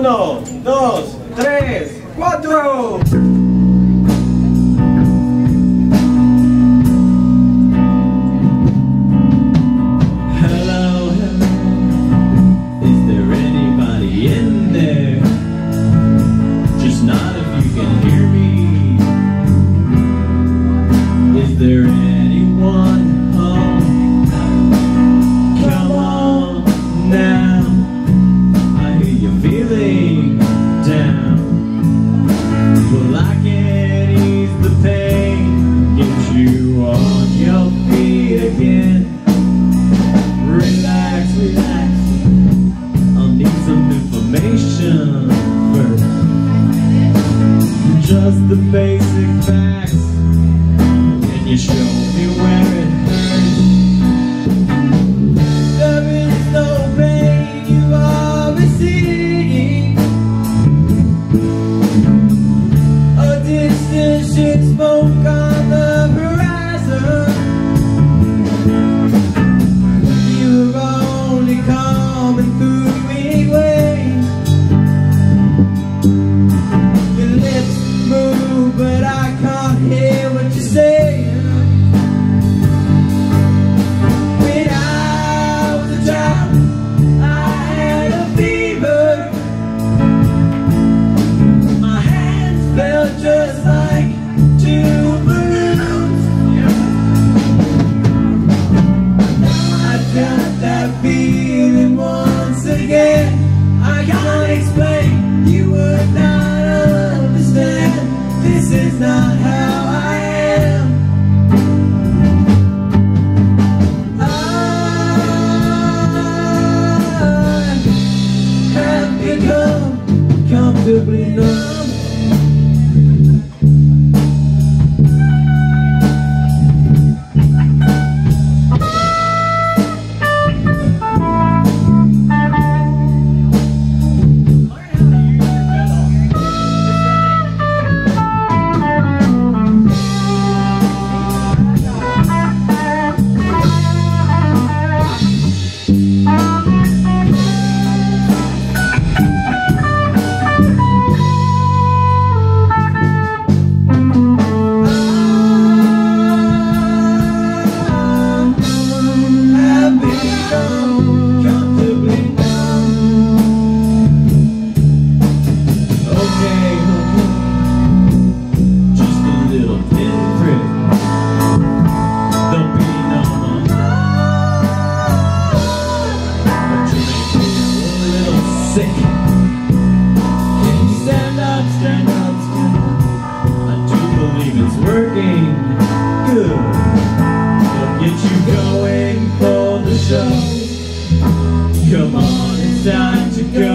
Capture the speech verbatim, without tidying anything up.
Uno, dos, tres, cuatro. Hello, hello. Is there anybody in there? Just not if you can hear me. Is there anyone home? Come on now. Feeling down. Well, I can ease the pain, get you on your feet again. Relax, relax, I'll need some information first. Just the basic facts. Can you show me where it hurts? There is no pain you are receiving. Distant smoke on the horizon. You are only coming through weak waves. Your lips move, but I can't hear what you're saying. When I was a child, I had a fever. My hands felt just like two balloons. I got that feeling once again. I can't explain, you would not understand. This is not how I am. I have become comfortably numb. Sick. Can you stand up, stand up, stand up? I do believe it's working good. It'll get you going for the show. Come on, it's time to go.